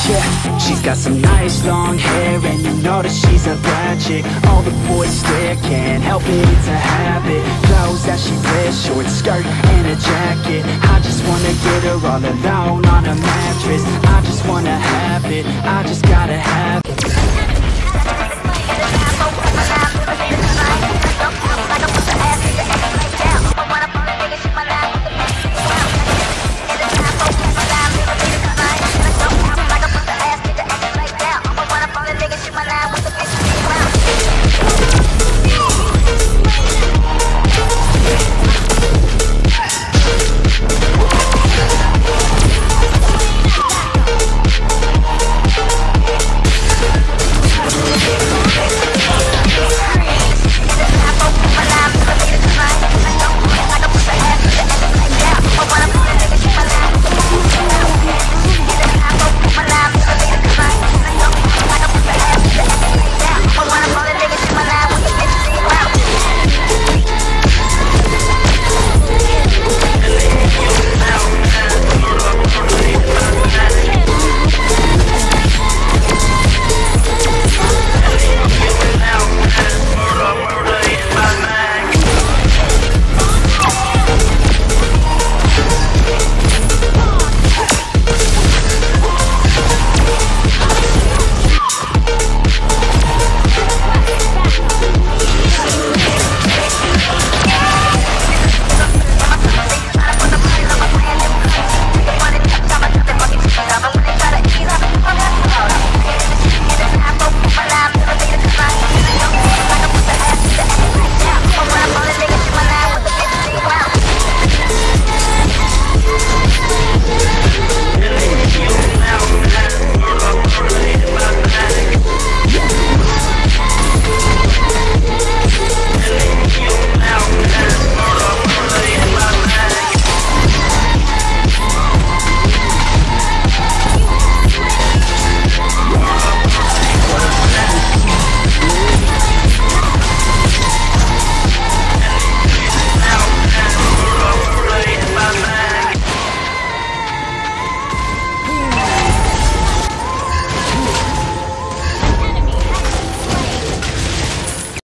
Yeah, she's got some nice long hair, and you know that she's a bad chick. All the boys stare, can't help it, it's a habit. Clothes that she wears, short skirt and a jacket. I just wanna get her all alone on a mattress. I just wanna have it, I just gotta have it.